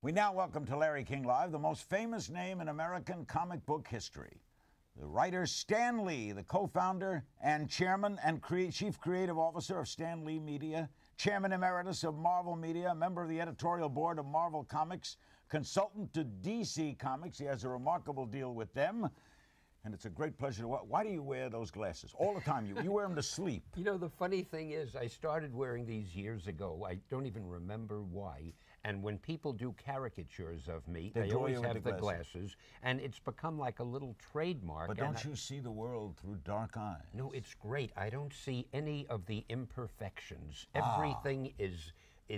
We now welcome to Larry King Live the most famous name in American comic book history. The writer Stan Lee, the co-founder and chairman and chief creative officer of Stan Lee Media, chairman emeritus of Marvel Media, member of the editorial board of Marvel Comics, consultant to DC Comics. He has a remarkable deal with them. And it's a great pleasure to watch. Why do you wear those glasses all the time? You wear them to sleep. You know, the funny thing is, I started wearing these years ago. I don't even remember why. And when people do caricatures of me, they always have the glasses. And it's become like a little trademark. But don't you see the world through dark eyes? No, it's great. I don't see any of the imperfections. Everything is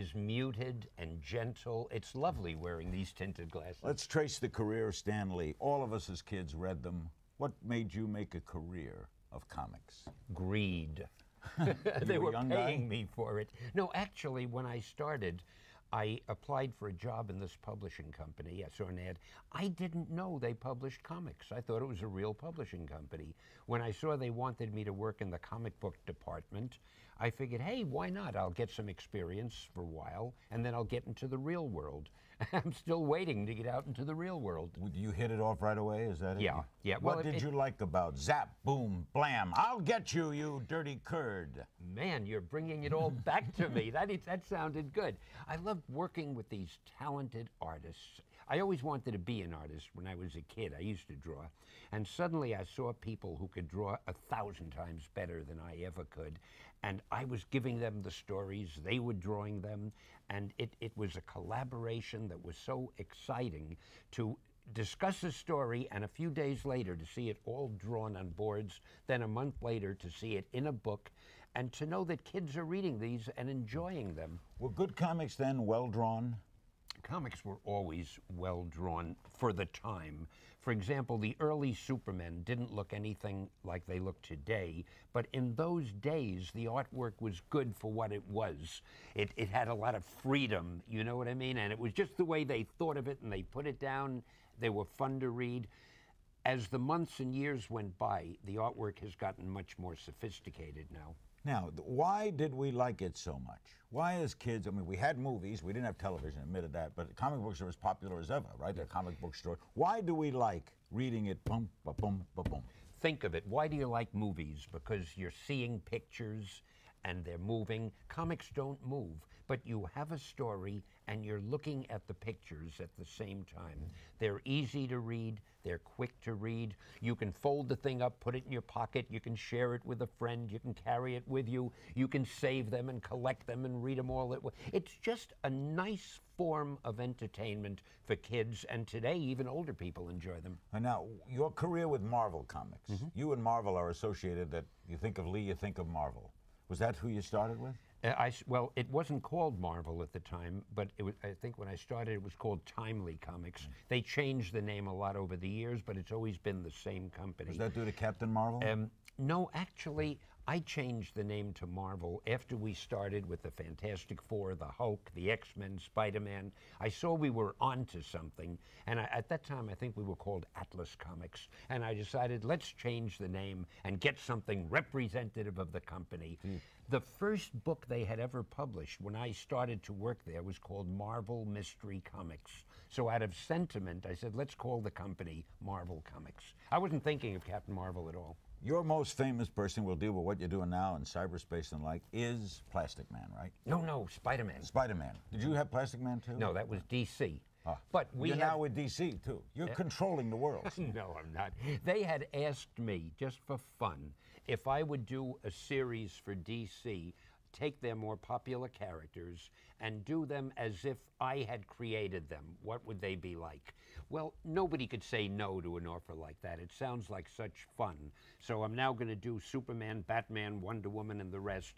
muted and gentle. It's lovely wearing these tinted glasses. Let's trace the career of Stan Lee. All of us as kids read them. What made you make a career of comics? Greed. They were paying me for it. No, actually, when I started, I applied for a job in this publishing company. I saw an ad. I didn't know they published comics. I thought it was a real publishing company. When I saw they wanted me to work in the comic book department, I figured, hey, why not? I'll get some experience for a while, and then I'll get into the real world. I'm still waiting to get out into the real world. You hit it off right away? Is that it? Yeah, yeah. What did you like about Zap, Boom, Blam? I'll get you, you dirty curd. Man, you're bringing it all back to me. That sounded good. I loved working with these talented artists. I always wanted to be an artist when I was a kid. I used to draw. And suddenly I saw people who could draw 1,000 times better than I ever could. And I was giving them the stories, they were drawing them, and it was a collaboration that was so exciting to discuss a story and a few days later to see it all drawn on boards, then a month later to see it in a book, and to know that kids are reading these and enjoying them. Were good comics then well drawn? Comics were always well drawn for the time. For example, the early Supermen didn't look anything like they look today, but in those days, the artwork was good for what it was. It had a lot of freedom, you know what I mean? And it was just the way they thought of it, and they put it down. They were fun to read. As the months and years went by, the artwork has gotten much more sophisticated now. Now, why did we like it so much? Why as kids, I mean, we had movies, we didn't have television, admitted that, but comic books are as popular as ever, right? They're comic book store. Why do we like reading it, boom, ba-boom, ba-boom? Think of it. Why do you like movies? Because you're seeing pictures and they're moving. Comics don't move, but you have a story and you're looking at the pictures at the same time. They're easy to read, they're quick to read. You can fold the thing up, put it in your pocket, you can share it with a friend, you can carry it with you, you can save them and collect them and read them all. It's just a nice form of entertainment for kids, and today even older people enjoy them. And now, your career with Marvel Comics, you and Marvel are associated. That you think of Lee, you think of Marvel. Was that who you started with? Well, it wasn't called Marvel at the time, but I think when I started it was called Timely Comics. They changed the name a lot over the years, but it's always been the same company. Was that due to Captain Marvel? No, actually, I changed the name to Marvel after we started with the Fantastic Four, the Hulk, the X-Men, Spider-Man. I saw we were onto something, and at that time I think we were called Atlas Comics, and I decided let's change the name and get something representative of the company. The first book they had ever published when I started to work there was called Marvel Mystery Comics. So out of sentiment, I said, let's call the company Marvel Comics. I wasn't thinking of Captain Marvel at all. Your most famous person, we'll deal with what you're doing now in cyberspace and like, is Plastic Man, right? No, Spider-Man. Spider-Man. Did you have Plastic Man too? No, that was DC. But you're now with DC too. You're controlling the world. No, I'm not. They had asked me, just for fun, if I would do a series for DC, take their more popular characters and do them as if I had created them. What would they be like? Well, nobody could say no to an offer like that. It sounds like such fun. So I'm now going to do Superman, Batman, Wonder Woman, and the rest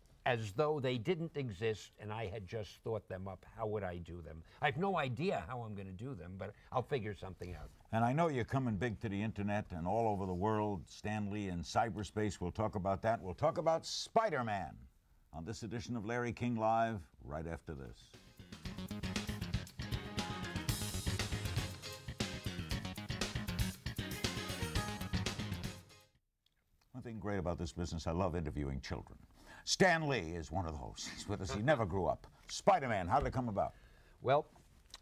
as though they didn't exist and I had just thought them up. How would I do them? I have no idea how I'm going to do them, but I'll figure something out. And I know you're coming big to the internet and all over the world. Stan Lee in cyberspace. We'll talk about that. We'll talk about Spider-Man on this edition of Larry King Live right after this. One thing great about this business, I love interviewing children. Stan Lee is one of those. He's with us. He never grew up. Spider-Man, how did it come about? Well,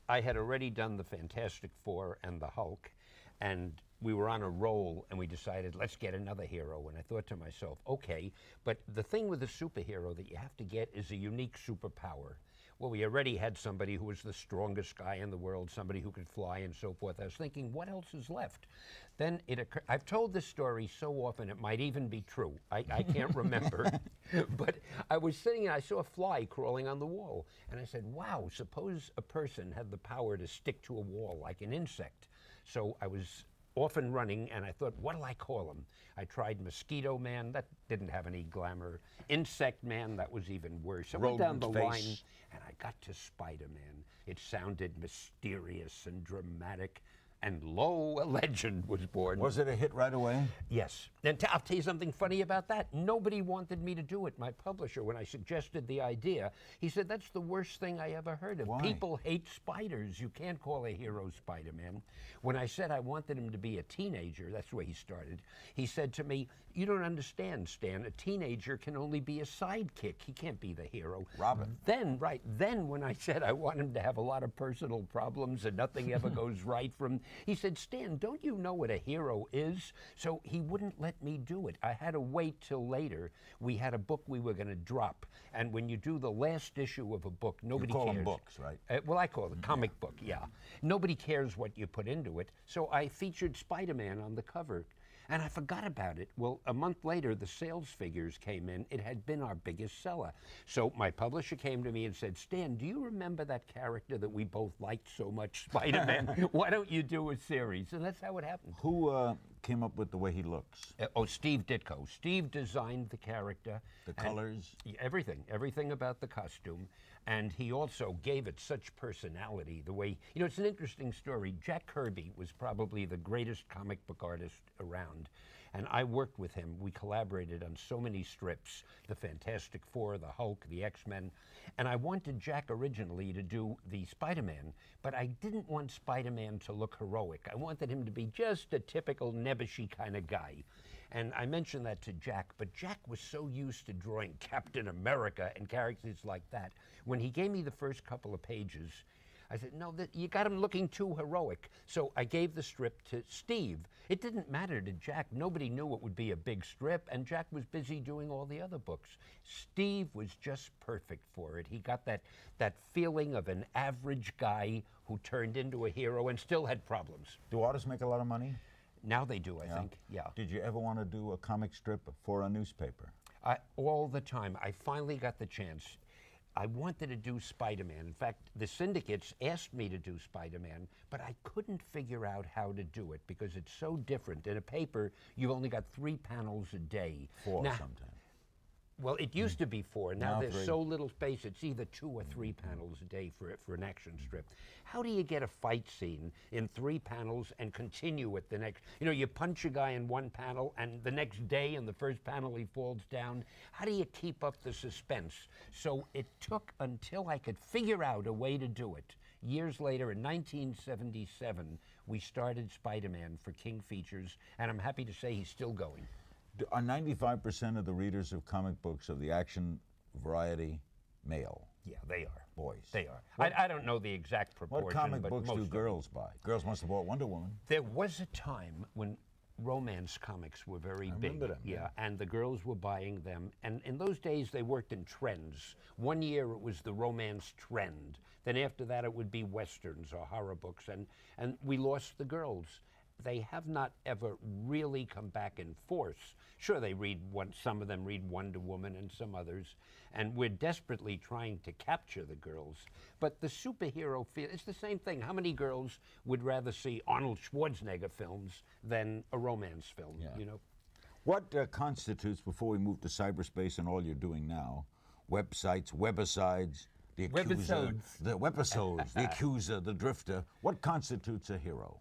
I had already done the Fantastic Four and the Hulk, and we were on a roll, and we decided, let's get another hero. And I thought to myself, okay, but the thing with a superhero that you have to get is a unique superpower. Well, we already had somebody who was the strongest guy in the world, somebody who could fly and so forth. I was thinking, what else is left? Then it occurred, I've told this story so often it might even be true. I can't remember. But I was sitting and I saw a fly crawling on the wall. And I said, wow, suppose a person had the power to stick to a wall like an insect. So I was often running, and I thought, what'll I call him? I tried Mosquito Man, that didn't have any glamour. Insect Man, that was even worse. I went down the line, and I got to Spider-Man. It sounded mysterious and dramatic, and lo, a legend was born. Was it a hit right away? Yes. And I'll tell you something funny about that. Nobody wanted me to do it. My publisher, when I suggested the idea, he said, that's the worst thing I ever heard of. Why? People hate spiders. You can't call a hero Spider-Man. When I said I wanted him to be a teenager, that's where he started, he said to me, you don't understand, Stan. A teenager can only be a sidekick. He can't be the hero. Robin. Then when I said I want him to have a lot of personal problems and nothing ever goes right for him, he said, Stan, don't you know what a hero is? So he wouldn't let me do it. I had to wait till later. We had a book we were going to drop. And when you do the last issue of a book, nobody You call cares. them books, right? Well, I call it a comic book, yeah. Nobody cares what you put into it. So I featured Spider-Man on the cover. And I forgot about it. Well, a month later, the sales figures came in. It had been our biggest seller. So my publisher came to me and said, Stan, do you remember that character that we both liked so much, Spider-Man? Why don't you do a series? And that's how it happened. Who came up with the way he looks? Steve Ditko. Steve designed the character. The colors? Everything about the costume. And he also gave it such personality, the way, you know, it's an interesting story. Jack Kirby was probably the greatest comic book artist around. And I worked with him. We collaborated on so many strips, the Fantastic Four, the Hulk, the X-Men. And I wanted Jack originally to do the Spider-Man, but I didn't want Spider-Man to look heroic. I wanted him to be just a typical nebbishy kind of guy. And I mentioned that to Jack, but Jack was so used to drawing Captain America and characters like that. When he gave me the first couple of pages, I said, no, you got him looking too heroic. So I gave the strip to Steve. It didn't matter to Jack. Nobody knew it would be a big strip, and Jack was busy doing all the other books. Steve was just perfect for it. He got that feeling of an average guy who turned into a hero and still had problems. Do artists make a lot of money? Now they do, I think, yeah. Did you ever want to do a comic strip for a newspaper? All the time. I finally got the chance. I wanted to do Spider-Man. In fact, the syndicates asked me to do Spider-Man, but I couldn't figure out how to do it because it's so different. In a paper, you've only got 3 panels a day. 4 sometimes. Well, it used to be 4. Now there's 3. so little space, it's either 2 or 3 panels a day for an action strip. How do you get a fight scene in 3 panels and continue with the next? You know, you punch a guy in one panel, and the next day in the first panel he falls down. How do you keep up the suspense? So it took until I could figure out a way to do it. Years later, in 1977, we started Spider-Man for King Features, and I'm happy to say he's still going. Are 95% of the readers of comic books of the action variety male? Yeah, they are. Boys. They are. I don't know the exact proportion. What comic but books most do of girls buy? Girls must have bought Wonder Woman. There was a time when romance comics were very big. remember them, yeah, and the girls were buying them. And in those days, they worked in trends. One year, it was the romance trend. Then after that, it would be Westerns or horror books. And we lost the girls. They have not ever really come back in force. Sure, they read some of them read Wonder Woman and some others, and we're desperately trying to capture the girls. But the superhero feel, it's the same thing. How many girls would rather see Arnold Schwarzenegger films than a romance film, you know? What constitutes, before we move to cyberspace and all you're doing now, websites, webicides, the accuser, the webisodes, the accuser, the drifter, what constitutes a hero?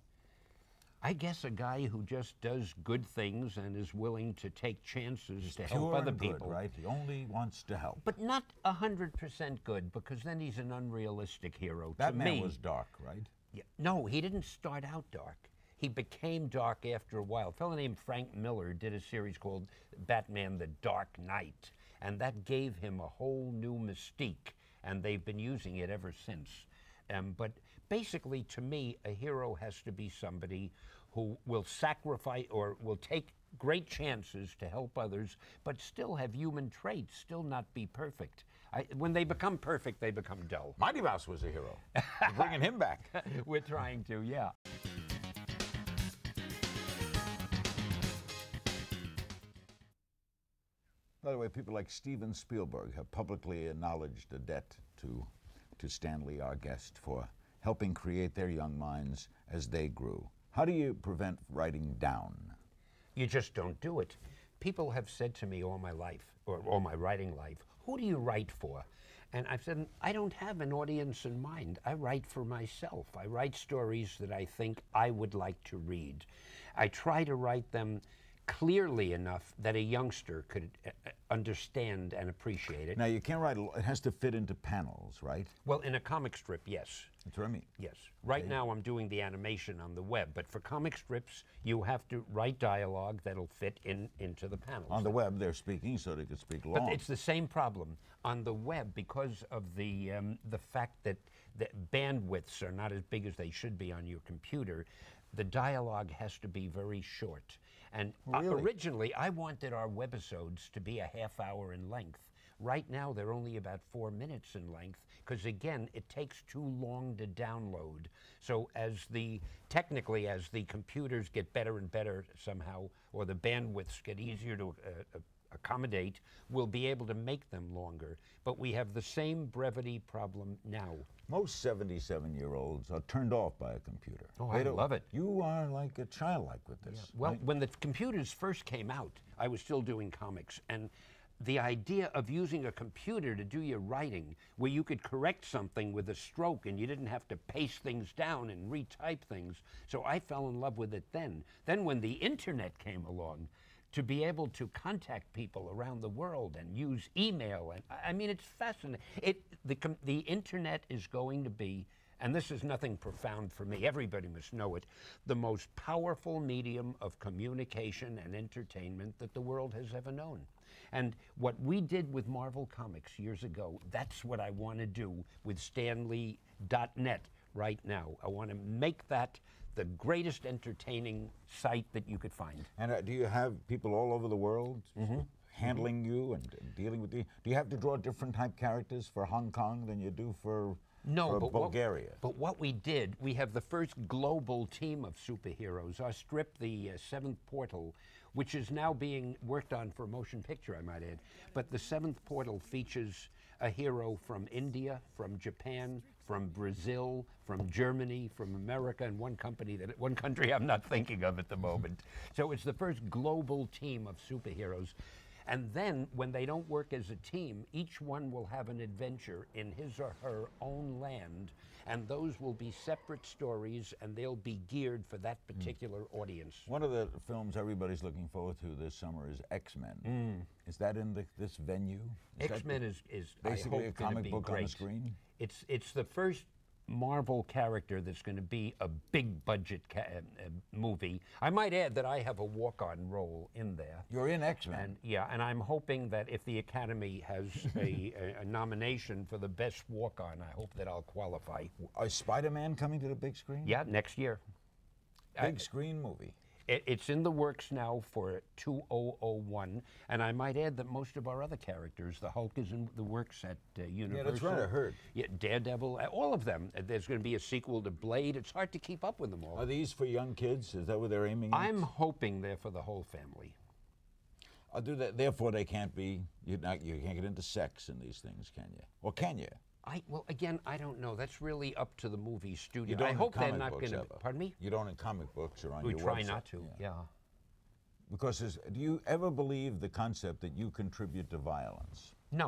I guess a guy who just does good things and is willing to take chances to help other people. Good, right? He only wants to help. But not 100% good, because then he's an unrealistic hero. That to man me, was dark, right? Yeah, no, he didn't start out dark. He became dark after a while. A fellow named Frank Miller did a series called Batman the Dark Knight, and that gave him a whole new mystique, and they've been using it ever since. But basically, to me, a hero has to be somebody who will sacrifice or will take great chances to help others, but still have human traits, still not be perfect. When they become perfect, they become dull. Mighty Mouse was a hero. We're bringing him back. We're trying to, yeah. By the way, people like Steven Spielberg have publicly acknowledged a debt to Stan Lee, our guest, for helping create their young minds as they grew. How do you prevent writing down? You just don't do it. People have said to me all my life, or all my writing life, who do you write for? And I've said, I don't have an audience in mind. I write for myself. I write stories that I think I would like to read. I try to write them clearly enough that a youngster could understand and appreciate it. Now, you can't write, it has to fit into panels, right? Well, in a comic strip, yes. That's what I mean. Yes. Right now I'm doing the animation on the web, but for comic strips, you have to write dialogue that'll fit into the panels. On the web, they're speaking so they could speak long. But it's the same problem on the web because of the fact that the bandwidths are not as big as they should be on your computer. The dialogue has to be very short. And Really? Originally, I wanted our webisodes to be a half hour in length. Right now, they're only about 4 minutes in length because, again, it takes too long to download. So technically, as the computers get better and better somehow, or the bandwidths get easier to accommodate, we'll be able to make them longer. But we have the same brevity problem now. Most 77-year-olds are turned off by a computer. Oh, I love it. You are like a childlike with this. Yeah. Well, right? when the computers first came out, I was still doing comics, and the idea of using a computer to do your writing, where you could correct something with a stroke and you didn't have to paste things down and retype things. So I fell in love with it then. Then when the internet came along, to be able to contact people around the world and use email, and I mean, it's fascinating. The internet is going to be, and this is nothing profound for me, everybody must know it, the most powerful medium of communication and entertainment that the world has ever known. And what we did with Marvel Comics years ago, that's what I want to do with Stanley.net right now. I want to make that the greatest entertaining site that you could find. And do you have people all over the world handling you and dealing with you? Do you have to draw different type characters for Hong Kong than you do for Bulgaria? But what we did, we have the first global team of superheroes. Our strip, the Seventh Portal, which is now being worked on for a motion picture, I might add. But the Seventh Portal features a hero from India, from Japan, from Brazil, from Germany, from America, and one country I'm not thinking of at the moment. So it's the first global team of superheroes. And then, when they don't work as a team, each one will have an adventure in his or her own land, and those will be separate stories, and they'll be geared for that particular audience. One of the films everybody's looking forward to this summer is X-Men. Is that in this venue? X-Men is basically I hope, a comic book great. on the screen? It's the first Marvel character that's going to be a big budget movie. I might add that I have a walk-on role in there. You're in X-Men. And yeah, and I'm hoping that if the Academy has a nomination for the best walk-on, I hope that I'll qualify. Is Spider-Man coming to the big screen? Yeah, next year. Big screen movie. It's in the works now for 2001, and I might add that most of our other characters, the Hulk is in the works at Universal. Yeah, that's right, I heard. Yeah, Daredevil, all of them. There's going to be a sequel to Blade. It's hard to keep up with them all. Are these for young kids? Is that what they're aiming at? I'm hoping they're for the whole family. I'll do that. Therefore, they can't be, you can't get into sex in these things, can you? Or can you? Well, again, I don't know. That's really up to the movie studio. You don't I in hope they're comic not books going to. ever. Pardon me? You don't in comic books or on We your try website. not to. Yeah. Because do you ever believe the concept that you contribute to violence? No.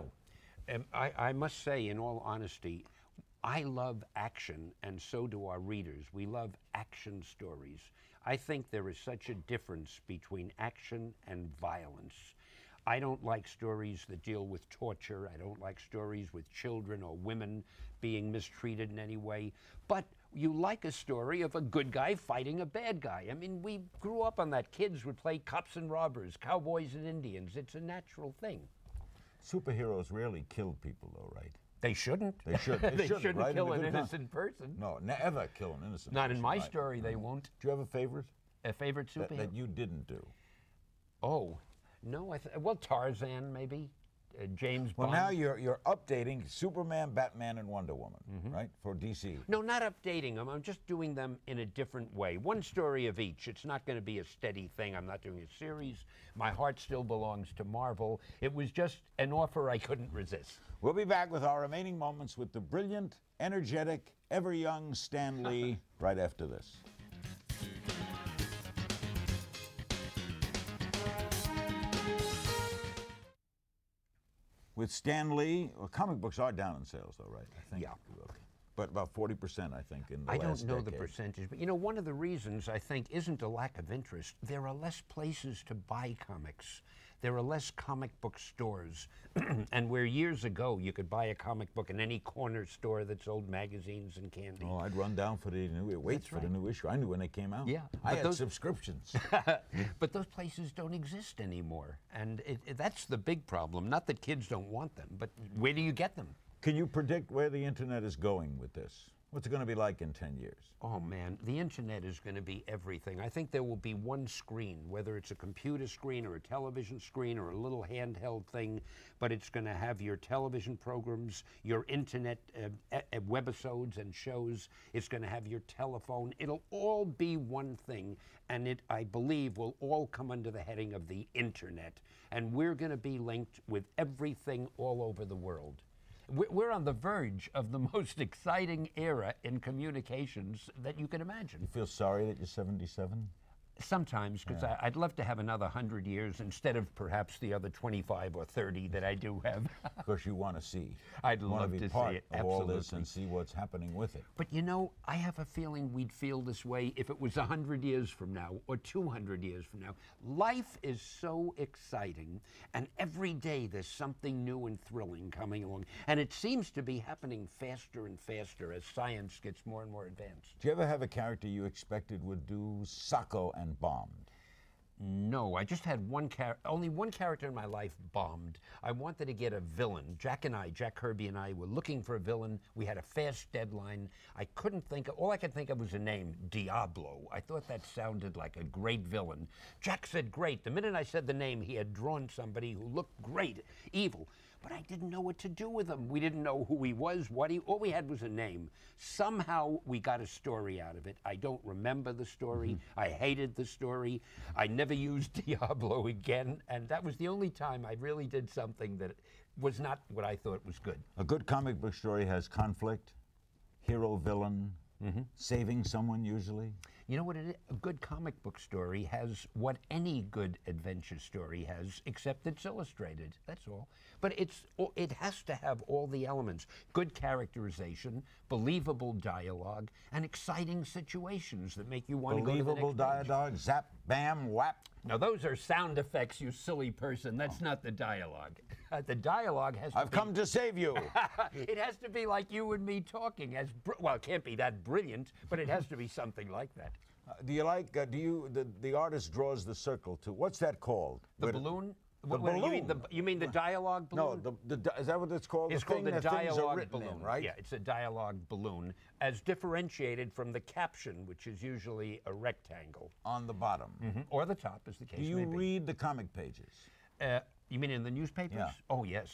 I must say, in all honesty, I love action, and so do our readers. We love action stories. I think there is such a difference between action and violence. I don't like stories that deal with torture. I don't like stories with children or women being mistreated in any way. But you like a story of a good guy fighting a bad guy. I mean, we grew up on that. Kids would play cops and robbers, cowboys and Indians. It's a natural thing. Superheroes rarely kill people, though, right? They shouldn't. They should. They shouldn't, shouldn't right? kill In an a good innocent person. No, never kill an innocent Not person. in my right. story, they won't. Do you have a favorite A favorite superhero? that you didn't do? Oh, no. Well, Tarzan, maybe. James Well, Bond. now you're updating Superman, Batman, and Wonder Woman, right? For DC. No, not updating them. I'm just doing them in a different way. One story of each. It's not going to be a steady thing. I'm not doing a series. My heart still belongs to Marvel. It was just an offer I couldn't resist. We'll be back with our remaining moments with the brilliant, energetic, ever young Stan Lee right after this. With Stan Lee, well, comic books are down in sales, though, right? I think. Yeah. Okay. But about 40%, I think, in the I last don't know the decade. percentage, but you know, one of the reasons I think isn't a lack of interest. There are less places to buy comics. There are less comic book stores. And where years ago you could buy a comic book in any corner store that sold magazines and candy. Oh, I'd run down for the new, wait That's for the right. new issue. I knew when they came out. Yeah, I but had those- subscriptions. But those places don't exist anymore. And that's the big problem. Not that kids don't want them, but where do you get them? Can you predict where the internet is going with this? What's it going to be like in 10 years? Oh man, the internet is going to be everything. I think there will be one screen, whether it's a computer screen or a television screen or a little handheld thing, but it's going to have your television programs, your internet webisodes and shows. It's going to have your telephone. It'll all be one thing, and it, I believe, will all come under the heading of the internet. And we're going to be linked with everything all over the world. We're on the verge of the most exciting era in communications that you can imagine. You feel sorry that you're 77? Sometimes, because I'd love to have another 100 years instead of perhaps the other 25 or 30 that I do have. Of course, you want to see. I'd You want love to to be see part it, of all this absolutely. and see what's happening with it. But you know, I have a feeling we'd feel this way if it was 100 years from now or 200 years from now. Life is so exciting, and every day there's something new and thrilling coming along. And it seems to be happening faster and faster as science gets more and more advanced. Do you ever have a character you expected would do Sacco and bombed? No, I just had only one character in my life bombed. I wanted to get a villain. Jack Kirby and I were looking for a villain. We had a fast deadline. I couldn't think all I could think of was a name, Diablo. I thought that sounded like a great villain. Jack said great. The minute I said the name, he had drawn somebody who looked great, evil. But I didn't know what to do with him. We didn't know who he was, all we had was a name. Somehow we got a story out of it. I don't remember the story. I hated the story. I never used Diablo again, and that was the only time I really did something that was not what I thought was good. A good comic book story has conflict, hero, villain, saving someone usually. You know what it is? A good comic book story has what any good adventure story has, except it's illustrated. That's all. But it has to have all the elements: good characterization, believable dialogue, and exciting situations that make you want to go to the Believable next page. dialogue, zap, bam, whap. Now those are sound effects, you silly person. That's not the dialogue. The dialogue has to I've come to save you. It has to be like you and me talking. Well, it can't be that brilliant, but it has to be something like that. Do you like, the artist draws the circle too. What's that called? The Where- balloon? The balloon. You mean the dialogue balloon? No, is that what it's called? It's called the thing that things are dialogue written balloon, in, right? Yeah, it's a dialogue balloon, as differentiated from the caption, which is usually a rectangle, On the bottom. or the top, as the case Do you may be. read the comic pages? You mean in the newspapers? Yeah. Oh, yes.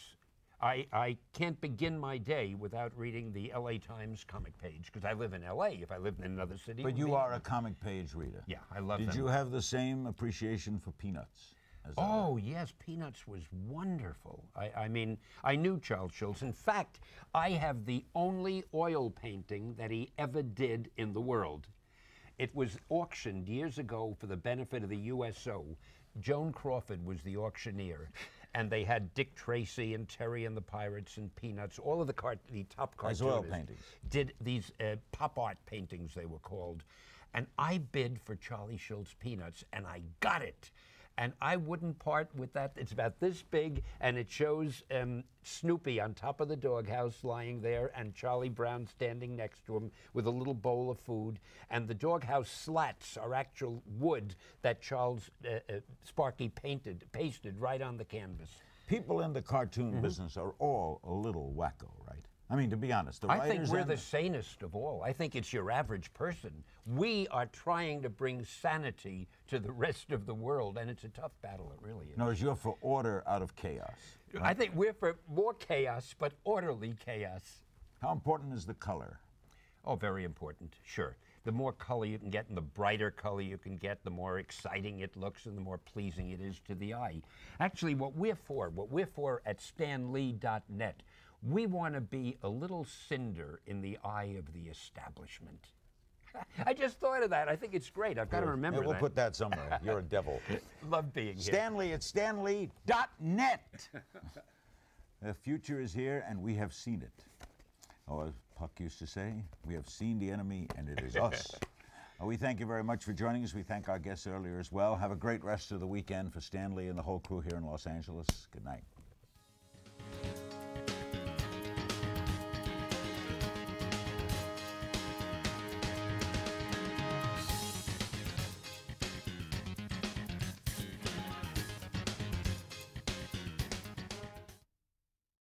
I can't begin my day without reading the LA Times comic page, because I live in LA. If I lived in another city, it But would you be- are a comic page reader. Yeah, I love Did them. you have the same appreciation for Peanuts? As I Oh, yes, Peanuts was wonderful. I mean, I knew Charles Schulz. In fact, I have the only oil painting that he ever did in the world. It was auctioned years ago for the benefit of the USO. Joan Crawford was the auctioneer, and they had Dick Tracy and Terry and the Pirates and Peanuts, all of the top As cartoonists. oil paintings. Did these pop art paintings, they were called. And I bid for Charlie Schulz Peanuts, and I got it. And I wouldn't part with that. It's about this big, and it shows Snoopy on top of the doghouse lying there, and Charlie Brown standing next to him with a little bowl of food. And the doghouse slats are actual wood that Charles Sparky pasted right on the canvas. People in the cartoon business are all a little wacko, right? I mean, to be honest, the I writers think we're and the sanest of all. I think it's your average person. We are trying to bring sanity to the rest of the world, and it's a tough battle. It really is. No, you're for order out of chaos. I think we're for more chaos, but orderly chaos. How important is the color? Oh, very important, sure. The more color you can get and the brighter color you can get, the more exciting it looks and the more pleasing it is to the eye. Actually, what we're for at stanlee.net, we want to be a little cinder in the eye of the establishment. I just thought of that. I think it's great. I've got to remember We'll that. put that somewhere. You're a devil. Love being here. Stanlee at stanlee.net. The future is here, and we have seen it. Oh, as Puck used to say, we have seen the enemy, and it is us. We thank you very much for joining us. We thank our guests earlier as well. Have a great rest of the weekend for Stan Lee and the whole crew here in Los Angeles. Good night.